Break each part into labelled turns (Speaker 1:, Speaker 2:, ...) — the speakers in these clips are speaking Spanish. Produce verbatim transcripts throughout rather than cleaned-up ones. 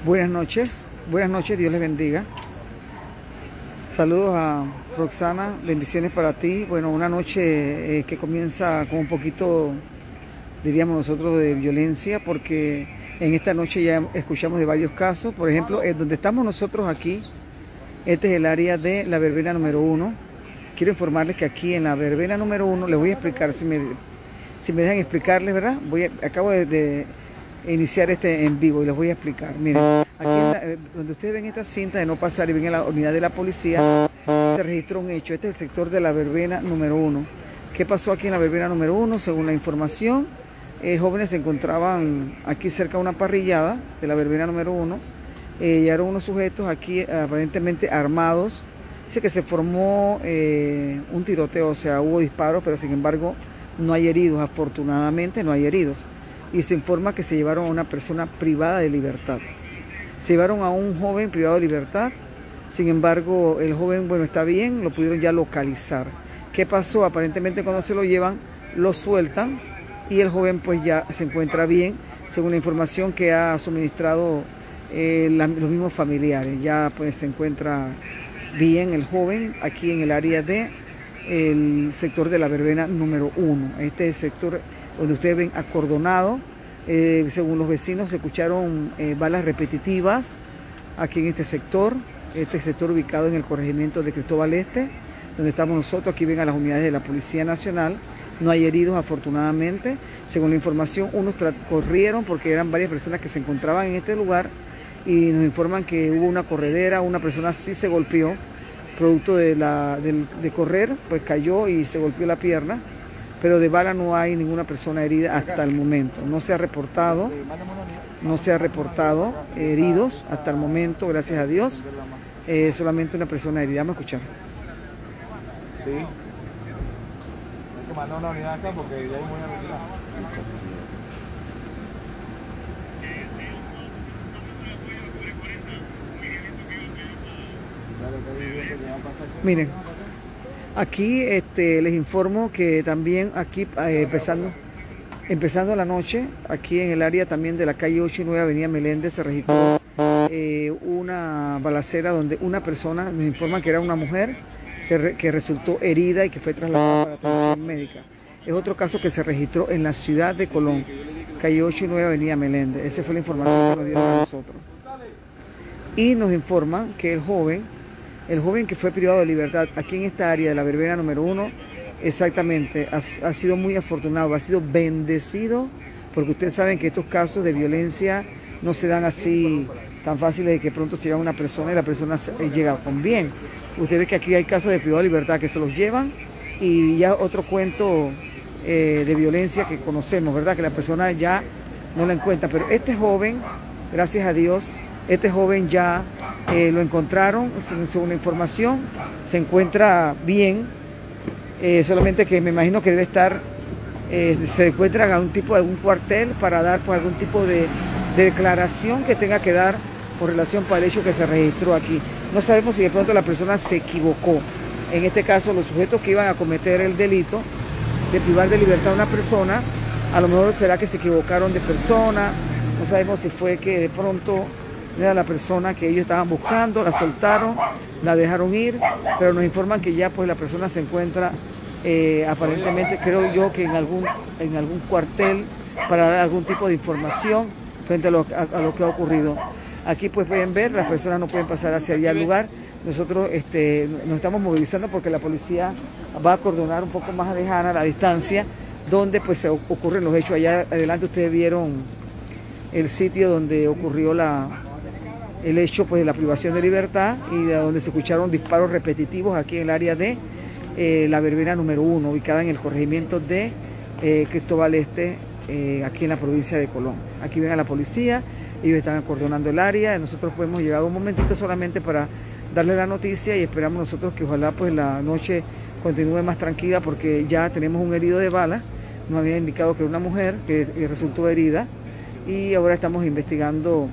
Speaker 1: Buenas noches, buenas noches, Dios les bendiga. Saludos a Roxana, bendiciones para ti. Bueno, una noche eh, que comienza con un poquito, diríamos nosotros, de violencia, porque en esta noche ya escuchamos de varios casos. Por ejemplo, en donde estamos nosotros aquí, este es el área de la verbena número uno. Quiero informarles que aquí en la verbena número uno, les voy a explicar, si me, si me dejan explicarles, ¿verdad? Voy a, acabo de, de iniciar este en vivo y les voy a explicar. Miren, aquí en la, donde ustedes ven esta cinta de no pasar y ven a la unidad de la policía, se registró un hecho. Este es el sector de la verbena número uno. ¿Qué pasó aquí en la verbena número uno? Según la información, eh, jóvenes se encontraban aquí cerca de una parrillada de la verbena número uno. Eh, llegaron unos sujetos aquí aparentemente armados. Dice que se formó eh, un tiroteo, o sea, hubo disparos, pero sin embargo no hay heridos. Afortunadamente no hay heridos. Y se informa que se llevaron a una persona privada de libertad. Se llevaron a un joven privado de libertad. Sin embargo, el joven, bueno, está bien, lo pudieron ya localizar. ¿Qué pasó? Aparentemente cuando se lo llevan, lo sueltan y el joven pues ya se encuentra bien, según la información que ha suministrado eh, la, los mismos familiares. Ya pues se encuentra bien el joven aquí en el área de el sector de la verbena número uno. Este es el sector donde ustedes ven acordonado. Eh, según los vecinos se escucharon eh, balas repetitivas aquí en este sector. Este sector ubicado en el corregimiento de Cristóbal Este, donde estamos nosotros. Aquí ven a las unidades de la Policía Nacional. No hay heridos, afortunadamente. Según la información, unos corrieron porque eran varias personas que se encontraban en este lugar y nos informan que hubo una corredera, una persona sí se golpeó, producto de, la, de, de correr, pues cayó y se golpeó la pierna, pero de bala no hay ninguna persona herida hasta el momento. No se ha reportado, no se ha reportado heridos hasta el momento, gracias a Dios. Eh, solamente una persona herida. Vamos a escuchar.
Speaker 2: Sí. Hay que mandar una unidad acá porque ya hay una unidad.
Speaker 1: Miren, aquí este, les informo que también aquí eh, empezando, empezando la noche, aquí en el área también de la calle ocho y nueve Avenida Meléndez se registró eh, una balacera donde una persona, nos informan que era una mujer que, re, que resultó herida y que fue trasladada para atención médica. Es otro caso que se registró en la ciudad de Colón, calle ocho y nueve Avenida Meléndez. Esa fue la información que nos dieron a nosotros. Y nos informan que el joven, el joven que fue privado de libertad aquí en esta área de la verbena número uno, exactamente, ha, ha sido muy afortunado, ha sido bendecido, porque ustedes saben que estos casos de violencia no se dan así tan fáciles de que pronto se lleva una persona y la persona llega con bien. Usted ve que aquí hay casos de privado de libertad que se los llevan y ya otro cuento eh, de violencia que conocemos, ¿verdad? Que la persona ya no la encuentra. Pero este joven, gracias a Dios, este joven ya eh, lo encontraron, según la información, se encuentra bien, eh, solamente que me imagino que debe estar, eh, se encuentra en algún tipo de algún cuartel para dar pues, algún tipo de, de declaración que tenga que dar por relación para el hecho que se registró aquí. No sabemos si de pronto la persona se equivocó. En este caso, los sujetos que iban a cometer el delito de privar de libertad a una persona, a lo mejor será que se equivocaron de persona. No sabemos si fue que de pronto era la persona que ellos estaban buscando, la soltaron, la dejaron ir, pero nos informan que ya pues la persona se encuentra eh, aparentemente, creo yo, que en algún, en algún cuartel para dar algún tipo de información frente a lo, a, a lo que ha ocurrido. Aquí pues pueden ver, las personas no pueden pasar hacia allá al lugar. Nosotros este, nos estamos movilizando porque la policía va a acordonar un poco más lejana la distancia donde pues se ocurren los hechos. Allá adelante ustedes vieron el sitio donde ocurrió la, el hecho pues, de la privación de libertad y de donde se escucharon disparos repetitivos aquí en el área de eh, la verbena número uno, ubicada en el corregimiento de eh, Cristóbal Este, eh, aquí en la provincia de Colón. Aquí ven a la policía. Ellos están acordonando el área. Nosotros pues, hemos llegado un momentito solamente para darle la noticia y esperamos nosotros que ojalá pues la noche continúe más tranquila porque ya tenemos un herido de balas. Nos había indicado que era una mujer que resultó herida y ahora estamos investigando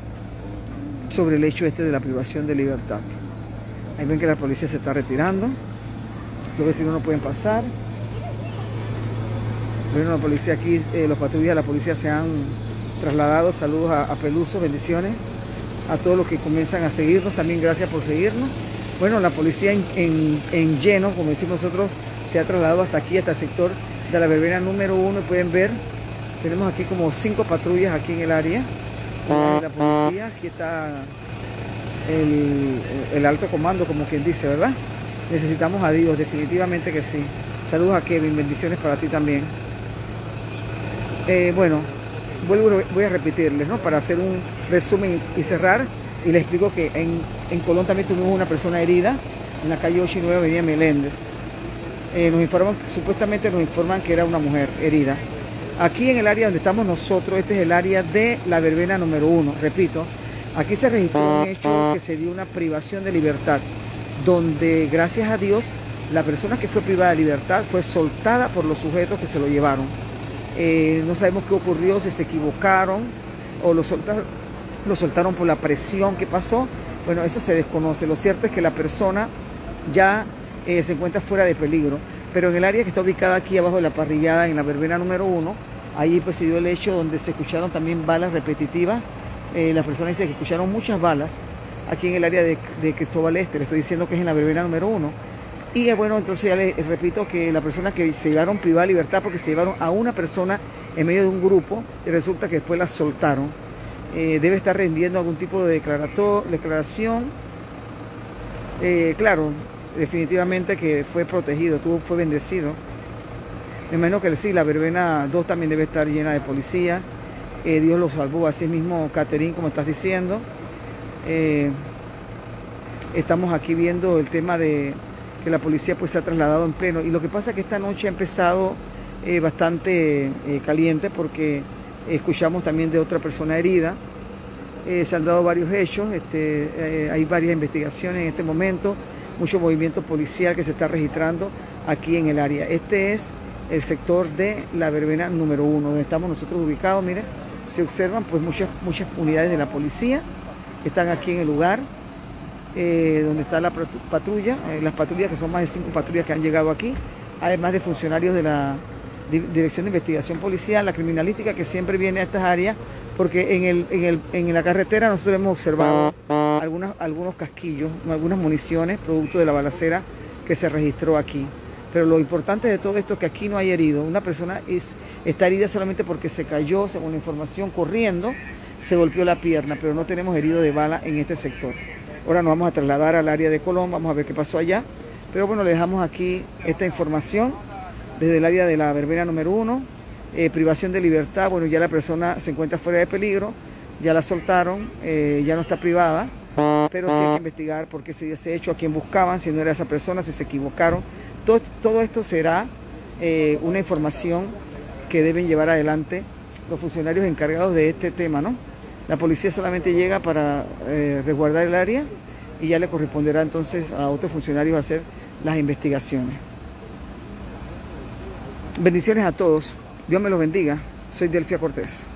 Speaker 1: sobre el hecho este de la privación de libertad. Ahí ven que la policía se está retirando. Los vecinos no pueden pasar. Bueno, la policía aquí, eh, los patrullas de la policía se han trasladado. Saludos a, a Peluso, bendiciones. a todos los que comienzan a seguirnos, también gracias por seguirnos. Bueno, la policía en, en, en lleno, como decimos nosotros, se ha trasladado hasta aquí, hasta el sector de la verbena número uno. Y pueden ver, tenemos aquí como cinco patrullas aquí en el área de la policía. Aquí está el, el alto comando, como quien dice, ¿verdad? Necesitamos a Dios, definitivamente que sí. Saludos a Kevin, bendiciones para ti también. Eh, bueno, vuelvo, voy a repetirles, ¿no? Para hacer un resumen y cerrar, y les explico que en, en Colón también tuvimos una persona herida en la calle ocho y nueve, avenida Meléndez. Eh, nos informan, supuestamente nos informan que era una mujer herida. Aquí en el área donde estamos nosotros, este es el área de la verbena número uno. Repito, aquí se registró un hecho que se dio una privación de libertad, donde gracias a Dios la persona que fue privada de libertad fue soltada por los sujetos que se lo llevaron. Eh, no sabemos qué ocurrió, si se equivocaron o lo soltaron, lo soltaron por la presión que pasó. Bueno, eso se desconoce. Lo cierto es que la persona ya eh, se encuentra fuera de peligro, pero en el área que está ubicada aquí abajo de la parrillada, en la verbena número uno, ahí pues se dio el hecho donde se escucharon también balas repetitivas. Eh, las personas dicen que escucharon muchas balas aquí en el área de, de Cristóbal Este. Le estoy diciendo que es en la verbena número uno. Y eh, bueno, entonces ya les repito que la persona que se llevaron privada de libertad porque se llevaron a una persona en medio de un grupo y resulta que después la soltaron. Eh, debe estar rendiendo algún tipo de declaración. Eh, claro, definitivamente que fue protegido, tuvo, fue bendecido. Me imagino que sí, la verbena dos también debe estar llena de policía. Eh, Dios lo salvó, así mismo, Caterín, como estás diciendo. Eh, estamos aquí viendo el tema de que la policía pues se ha trasladado en pleno. Y lo que pasa es que esta noche ha empezado eh, bastante eh, caliente porque escuchamos también de otra persona herida. Eh, se han dado varios hechos, este, eh, hay varias investigaciones en este momento, mucho movimiento policial que se está registrando aquí en el área. Este es el sector de la verbena número uno, donde estamos nosotros ubicados. Miren, se observan pues muchas, muchas unidades de la policía que están aquí en el lugar. Eh, donde está la patrulla, eh, las patrullas, que son más de cinco patrullas que han llegado aquí, además de funcionarios de la Dirección de Investigación Policial, la criminalística que siempre viene a estas áreas, porque en, el, en, el, en la carretera nosotros hemos observado algunas, algunos casquillos, algunas municiones, producto de la balacera que se registró aquí. Pero lo importante de todo esto es que aquí no hay herido. Una persona es, está herida solamente porque se cayó, según la información, corriendo, se golpeó la pierna, pero no tenemos herido de bala en este sector. Ahora nos vamos a trasladar al área de Colón, vamos a ver qué pasó allá. Pero bueno, le dejamos aquí esta información desde el área de la verbena número uno. Eh, privación de libertad, bueno, ya la persona se encuentra fuera de peligro, ya la soltaron, eh, ya no está privada, pero sí hay que investigar por qué se dio ese hecho, a quién buscaban, si no era esa persona, si se equivocaron. Todo, todo esto será eh, una información que deben llevar adelante los funcionarios encargados de este tema, ¿no? La policía solamente llega para eh, resguardar el área y ya le corresponderá entonces a otros funcionarios hacer las investigaciones. Bendiciones a todos. Dios me los bendiga. Soy Delfia Cortés.